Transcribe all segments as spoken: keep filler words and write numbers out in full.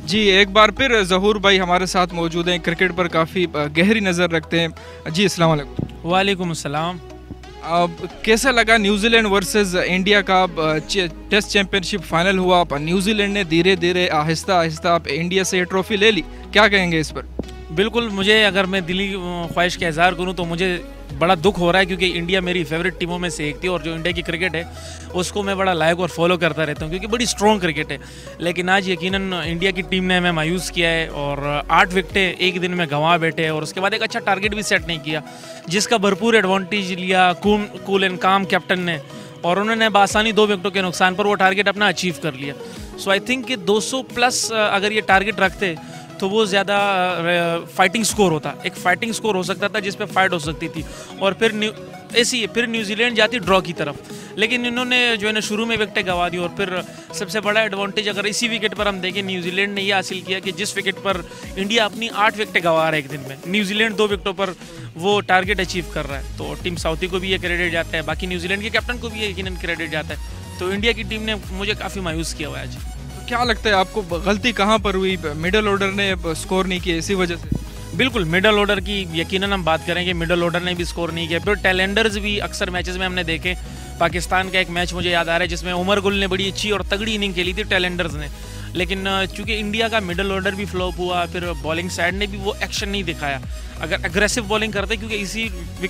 जी, एक बार फिर ज़हूर भाई हमारे साथ मौजूद हैं, क्रिकेट पर काफ़ी गहरी नज़र रखते हैं। जी, अस्सलाम वालेकुम। वालेकुम अस्सलाम। अब कैसा लगा न्यूजीलैंड वर्सेस इंडिया का टेस्ट चैंपियनशिप फाइनल हुआ? न्यूजीलैंड ने धीरे धीरे आहिस्ता आहिस्ता इंडिया से ये ट्रॉफी ले ली, क्या कहेंगे इस पर? बिल्कुल, मुझे अगर मैं दिली ख्वाहिश का इज़हार करूं तो मुझे बड़ा दुख हो रहा है, क्योंकि इंडिया मेरी फेवरेट टीमों में से एक थी और जो इंडिया की क्रिकेट है उसको मैं बड़ा लाइक और फॉलो करता रहता हूं, क्योंकि बड़ी स्ट्रॉन्ग क्रिकेट है। लेकिन आज यकीनन इंडिया की टीम ने हमें मायूस किया है और आठ विकेटें एक दिन में गंवा बैठे और उसके बाद एक अच्छा टारगेट भी सेट नहीं किया, जिसका भरपूर एडवांटेज लिया cool cool and calm captain ने, और उन्होंने बासानी दो विकेटों के नुकसान पर वो टारगेट अपना अचीव कर लिया। सो आई थिंक कि दो सौ प्लस अगर ये टारगेट रखते तो वो ज़्यादा फाइटिंग स्कोर होता, एक फाइटिंग स्कोर हो सकता था जिस पे फाइट हो सकती थी, और फिर न्यू ऐसी फिर न्यूजीलैंड जाती ड्रॉ की तरफ। लेकिन इन्होंने जो है ना शुरू में विकेटें गंवा दी, और फिर सबसे बड़ा एडवांटेज अगर इसी विकेट पर हम देखें, न्यूजीलैंड ने ये हासिल किया कि जिस विकेट पर इंडिया अपनी आठ विकेटें गंवा रहा है एक दिन में, न्यूजीलैंड दो विकेटों पर वो टारगेट अचीव कर रहा है। तो टीम साउथी को भी ये क्रेडिट जाता है, बाकी न्यूजीलैंड के कैप्टन को भी ये यकीनन क्रेडिट जाता है। तो इंडिया की टीम ने मुझे काफ़ी मायूस किया हुआ है आज। क्या लगता है आपको, गलती कहाँ पर हुई? मिडल ऑर्डर ने स्कोर नहीं किया, इसी वजह से? बिल्कुल, मिडल ऑर्डर की यकीनन हम बात करेंगे, मिडल ऑर्डर ने भी स्कोर नहीं किया। फिर टैलेंडर्स भी अक्सर मैचेस में हमने देखे, पाकिस्तान का एक मैच मुझे याद आ रहा है जिसमें उमर गुल ने बड़ी अच्छी और तगड़ी इनिंग खेली थी टैलेंडर्स ने, लेकिन चूंकि इंडिया का मिडल ऑर्डर भी फ्लॉप हुआ, फिर बॉलिंग साइड ने भी वो एक्शन नहीं दिखाया। अगर अग्रेसिव बॉलिंग करते, क्योंकि इसी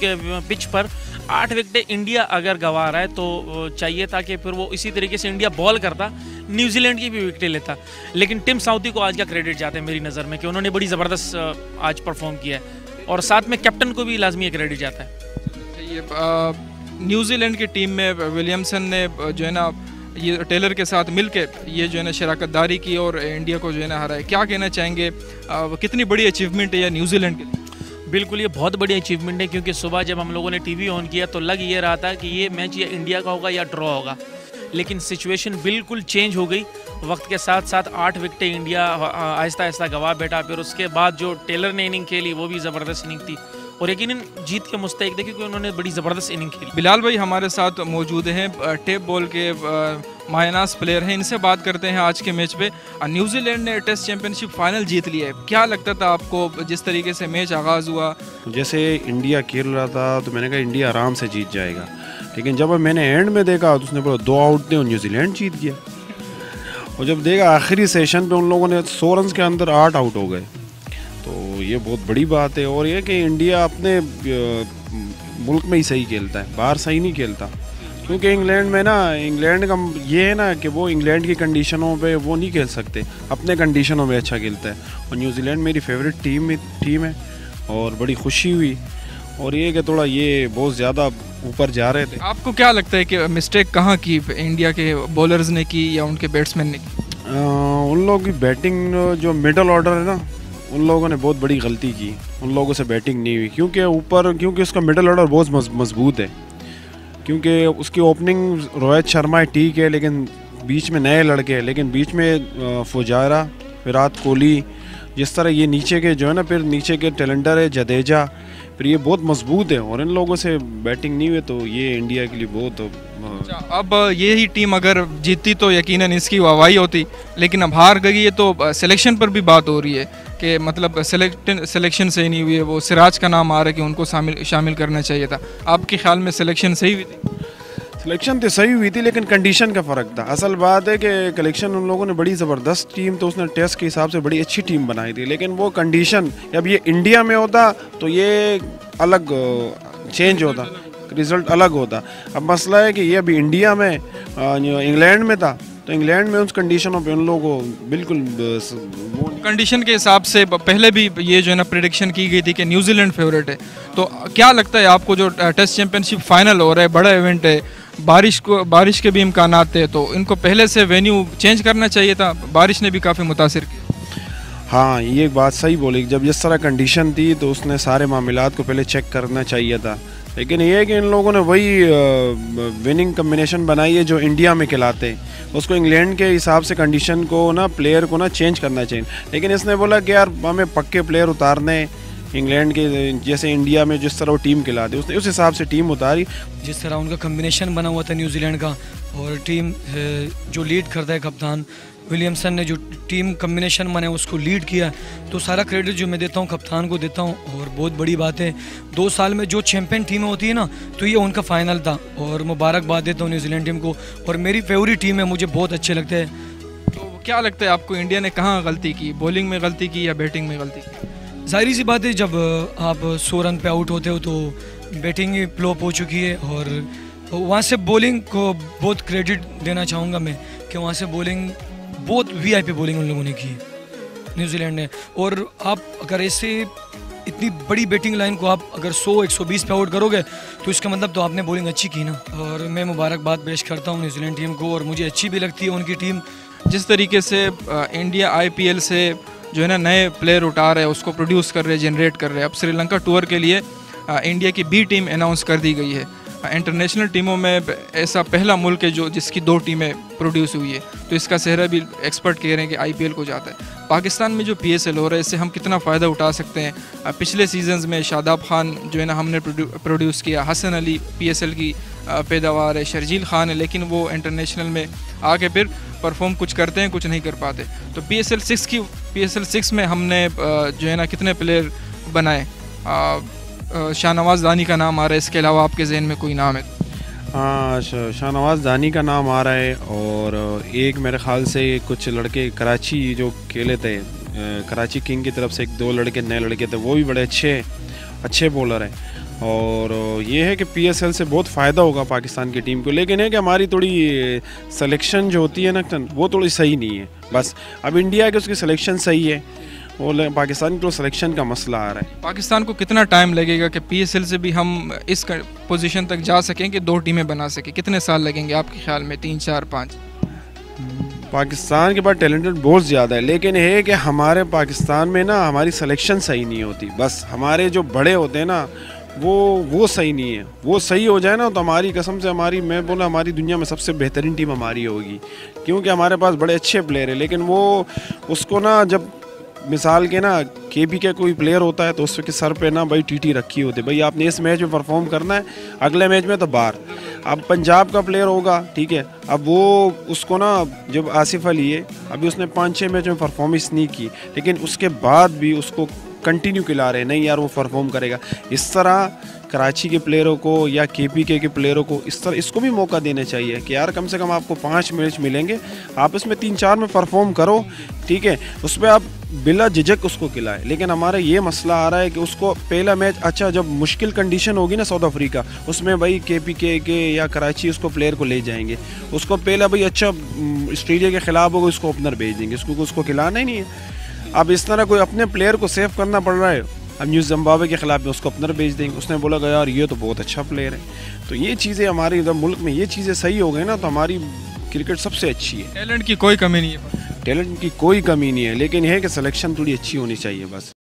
पिच पर आठ विकेटें इंडिया अगर गंवा रहा है तो चाहिए था कि फिर वो इसी तरीके से इंडिया बॉल करता, न्यूजीलैंड की भी विकेटें लेता। लेकिन टीम साउथी को आज का क्रेडिट जाता है मेरी नज़र में कि उन्होंने बड़ी ज़बरदस्त आज परफॉर्म किया है, और साथ में कैप्टन को भी लाजमी क्रेडिट जाता है। ये न्यूजीलैंड की टीम में विलियमसन ने जो है ना ये टेलर के साथ मिलके ये जो है ना शराकतदारी की और इंडिया को जो है ना हराया, क्या कहना चाहेंगे? आ, कितनी बड़ी अचीवमेंट है यह न्यूजीलैंड के लिए? बिल्कुल, ये बहुत बड़ी अचीवमेंट है, क्योंकि सुबह जब हम लोगों ने टीवी ऑन किया तो लग ये रहा था कि ये मैच या इंडिया का होगा या ड्रॉ होगा, लेकिन सिचुएशन बिल्कुल चेंज हो गई। वक्त के साथ साथ आठ विकेटें इंडिया आहिस्ता आहिस्ता गंवा बैठा, फिर उसके बाद जो टेलर ने इनिंग खेली वो भी ज़बरदस्त इनिंग थी, और यकीनन जीत के मुस्तहिक थे क्योंकि उन्होंने बड़ी ज़बरदस्त इनिंग खेली। बिलाल भाई हमारे साथ मौजूद हैं, टेप बॉल के मायनास प्लेयर हैं, इनसे बात करते हैं आज के मैच पे। न्यूजीलैंड ने टेस्ट चैंपियनशिप फाइनल जीत लिया है, क्या लगता था आपको जिस तरीके से मैच आगाज़ हुआ? जैसे इंडिया खेल रहा था तो मैंने कहा इंडिया आराम से जीत जाएगा, लेकिन जब मैंने एंड में देखा तो उसने बोला दो आउट थे और न्यूजीलैंड जीत गया। और जब देखा आखिरी सेशन पे उन लोगों ने सौ रन के अंदर आठ आउट हो गए, तो ये बहुत बड़ी बात है। और ये कि इंडिया अपने मुल्क में ही सही खेलता है, बाहर सही नहीं खेलता, क्योंकि इंग्लैंड में ना इंग्लैंड का ये है ना कि वो इंग्लैंड की कंडीशनों पे वो नहीं खेल सकते, अपने कंडीशनों में अच्छा खेलता है। और न्यूजीलैंड मेरी फेवरेट टीम टीम है और बड़ी खुशी हुई, और ये कि थोड़ा ये बहुत ज़्यादा ऊपर जा रहे थे। आपको क्या लगता है कि मिस्टेक कहाँ की इंडिया के बॉलर्स ने की या उनके बैट्समैन ने की? आ, उन लोगों की बैटिंग, जो मिडल ऑर्डर है ना, उन लोगों ने बहुत बड़ी गलती की, उन लोगों से बैटिंग नहीं हुई, क्योंकि ऊपर क्योंकि उसका मिडल ऑर्डर बहुत मजबूत है, क्योंकि उसकी ओपनिंग रोहित शर्मा है ठीक है, लेकिन बीच में नए लड़के हैं, लेकिन बीच में फुजारा, विराट कोहली, जिस तरह ये नीचे के जो है ना, फिर नीचे के टेलेंडर है जडेजा, फिर ये बहुत मजबूत है, और इन लोगों से बैटिंग नहीं हुई तो ये इंडिया के लिए बहुत। अच्छा, अब ये ही टीम अगर जीतती तो यकीनन इसकी वाहवाही होती, लेकिन अब हार गई है तो सिलेक्शन पर भी बात हो रही है कि मतलब सिलेक्ट सिलेक्शन सही नहीं हुई है। वो सिराज का नाम आ रहा है कि उनको शामिल शामिल करना चाहिए था। आपके ख्याल में सिलेक्शन सही हुई थी? सिलेक्शन तो सही हुई थी, लेकिन कंडीशन का फ़र्क था। असल बात है कि कलेक्शन उन लोगों ने बड़ी ज़बरदस्त टीम, तो उसने टेस्ट के हिसाब से बड़ी अच्छी टीम बनाई थी, लेकिन वो कंडीशन अब ये इंडिया में होता तो ये अलग चेंज होता, रिज़ल्ट अलग होता। अब मसला है कि ये अभी इंडिया में इंग्लैंड में था, तो इंग्लैंड में उस कंडीशनों पे उन लोगों को बिल्कुल वो कंडीशन के हिसाब से पहले भी ये जो है ना प्रेडिक्शन की गई थी कि न्यूजीलैंड फेवरेट है। तो क्या लगता है आपको, जो टेस्ट चैंपियनशिप फाइनल हो रहा है, बड़ा इवेंट है, बारिश को बारिश के भी इम्कान थे, तो इनको पहले से वेन्यू चेंज करना चाहिए था? बारिश ने भी काफ़ी मुतासिर किया। हाँ, ये बात सही बोली, जब जिस तरह कंडीशन थी तो उसने सारे मामलात को पहले चेक करना चाहिए था, लेकिन ये है कि इन लोगों ने वही विनिंग कम्बिनेशन बनाई है जो इंडिया में खिलाते हैं, उसको इंग्लैंड के हिसाब से कंडीशन को ना, प्लेयर को ना चेंज करना चाहिए। लेकिन इसने बोला कि यार हमें पक्के प्लेयर उतारने इंग्लैंड के, जैसे इंडिया में जिस तरह वो टीम खिलाते, उसने उस हिसाब से टीम उतारी। जिस तरह उनका कम्बिनेशन बना हुआ था न्यूजीलैंड का, और टीम जो लीड करता है कप्तान, विलियमसन ने जो टीम कम्बिनेशन मैंने उसको लीड किया, तो सारा क्रेडिट जो मैं देता हूँ कप्तान को देता हूँ। और बहुत बड़ी बात है, दो साल में जो चैंपियन टीमें होती है ना, तो ये उनका फाइनल था और मुबारकबाद देता हूँ न्यूजीलैंड टीम को। और मेरी फेवरेट टीम है, मुझे बहुत अच्छे लगते हैं। तो क्या लगता है आपको इंडिया ने कहाँ गलती की, बॉलिंग में गलती की या बैटिंग में गलती की? जाहिर सी बात है, जब आप सौ रन पे आउट होते हो तो बैटिंग ही फ्लॉप हो चुकी है। और वहाँ से बॉलिंग को बहुत क्रेडिट देना चाहूँगा मैं कि वहाँ से बॉलिंग बहुत वीआईपी बॉलिंग उन लोगों ने की है न्यूजीलैंड ने। और आप अगर ऐसे इतनी बड़ी बैटिंग लाइन को आप अगर सौ एक सौ बीस पे आउट करोगे तो इसका मतलब तो आपने बॉलिंग अच्छी की ना। और मैं मुबारकबाद पेश करता हूँ न्यूजीलैंड टीम को, और मुझे अच्छी भी लगती है उनकी टीम। जिस तरीके से आ, इंडिया आईपीएल से जो है ना नए प्लेयर उठा रहे हैं, उसको प्रोड्यूस कर रहे हैं, जनरेट कर रहे हैं। अब श्रीलंका टूर के लिए आ, इंडिया की बी टीम अनाउंस कर दी गई है। इंटरनेशनल टीमों में ऐसा पहला मुल्क है जो जिसकी दो टीमें प्रोड्यूस हुई है, तो इसका सेहरा भी एक्सपर्ट कह रहे हैं कि आईपीएल को जाता है। पाकिस्तान में जो पीएसएल हो रहा है, इससे हम कितना फ़ायदा उठा सकते हैं? पिछले सीजन्स में शादाब खान जो है ना हमने प्रोड्यूस किया, हसन अली पीएसएल की पैदावार है, शर्जील खान है, लेकिन वो इंटरनेशनल में आके फिर परफॉर्म कुछ करते हैं, कुछ नहीं कर पाते। तो पीएसएल सिक्स की पीएसएल सिक्स में हमने जो है ना कितने प्लेयर बनाए? शाहनवाज दानी का नाम आ रहा है, इसके अलावा आपके जहन में कोई नाम है? हाँ, शाहनवाज दानी का नाम आ रहा है, और एक मेरे ख्याल से कुछ लड़के कराची जो खेले थे, कराची किंग की तरफ से एक दो लड़के नए लड़के थे, वो भी बड़े अच्छे अच्छे बॉलर हैं। और ये है कि पीएसएल से बहुत फ़ायदा होगा पाकिस्तान की टीम को, लेकिन है कि हमारी थोड़ी सिलेक्शन जो होती है ना वो थोड़ी सही नहीं है। बस अब इंडिया की उसकी सिलेक्शन सही है, और पाकिस्तान को सिलेक्शन का मसला आ रहा है। पाकिस्तान को कितना टाइम लगेगा कि पीएसएल से भी हम इस पोजीशन तक जा सकें कि दो टीमें बना सकें? कितने साल लगेंगे आपके ख्याल में? तीन चार पाँच? पाकिस्तान के पास टैलेंटेड बहुत ज़्यादा है, लेकिन है कि हमारे पाकिस्तान में ना हमारी सिलेक्शन सही नहीं होती। बस हमारे जो बड़े होते हैं ना वो वो सही नहीं है। वो सही हो जाए ना तो हमारी कसम से हमारी मैं बोला हमारी दुनिया में सबसे बेहतरीन टीम हमारी होगी, क्योंकि हमारे पास बड़े अच्छे प्लेयर हैं। लेकिन वो उसको ना जब मिसाल के ना के पी के कोई प्लेयर होता है तो उसके सर पे ना भाई टीटी रखी होती है, भाई आपने इस मैच में परफॉर्म करना है, अगले मैच में तो बाहर। अब पंजाब का प्लेयर होगा, ठीक है, अब वो उसको ना जब आसिफ अली है, अभी उसने पाँच छः मैच में परफॉर्मेंस नहीं की, लेकिन उसके बाद भी उसको कंटिन्यू खिला रहे, नहीं यार वो परफॉर्म करेगा। इस तरह कराची के प्लेयरों को या के पी के के प्लेयरों को इस तरह इसको भी मौका देने चाहिए कि यार कम से कम आपको पाँच मैच मिलेंगे, आप इसमें तीन चार में परफॉर्म करो, ठीक है, उस पर आप बिला झिझक उसको खिलाए। लेकिन हमारा ये मसला आ रहा है कि उसको पहला मैच, अच्छा जब मुश्किल कंडीशन होगी ना साउथ अफ्रीका, उसमें भाई के पी के के या कराची उसको प्लेयर को ले जाएंगे, उसको पहला भाई अच्छा ऑस्ट्रेलिया के खिलाफ होगा उसको ओपनर भेज देंगे, उसको उसको खिलाना ही नहीं है। अब इस तरह कोई अपने प्लेयर को सेव करना पड़ रहा है, अब न्यू जिम्बाब्वे के खिलाफ में उसको ओपनर भेज देंगे, उसने बोला कि यार ये तो बहुत अच्छा प्लेयर है। तो ये चीज़ें हमारे इधर मुल्क में ये चीज़ें सही हो गई ना तो हमारी क्रिकेट सबसे अच्छी है। टैलेंट की कोई कमी नहीं है, टैलेंट की कोई कमी नहीं है, लेकिन यह है कि सिलेक्शन थोड़ी अच्छी होनी चाहिए बस।